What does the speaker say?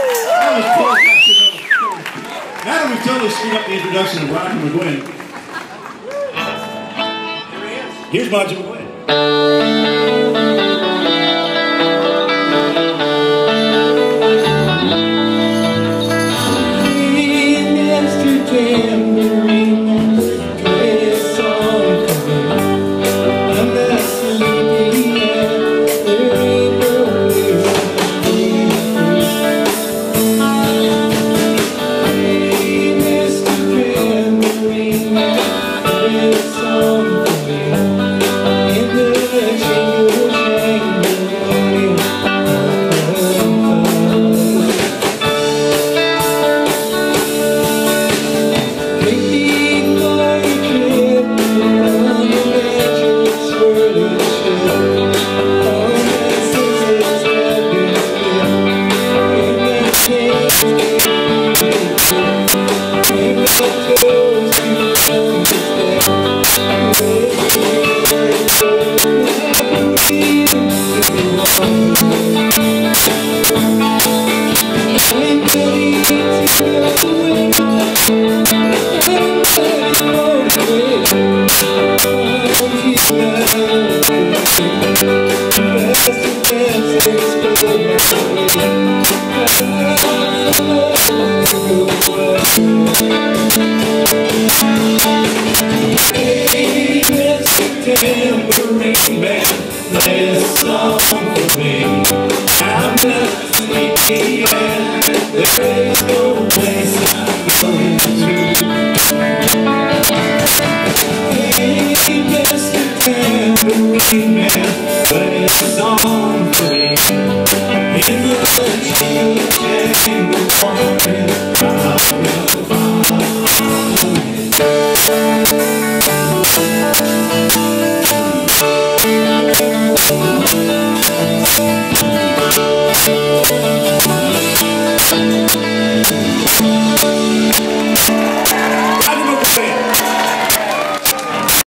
Now that we've totally screwed up the introduction of Roger Mcguinn, here's Roger Mcguinn. Tambourine man, play a song for me. I'm not sleepy and there is no place I'm going to. Hey, Mr. Tambourine man, play a song for me. In the chamber morning, I will follow it.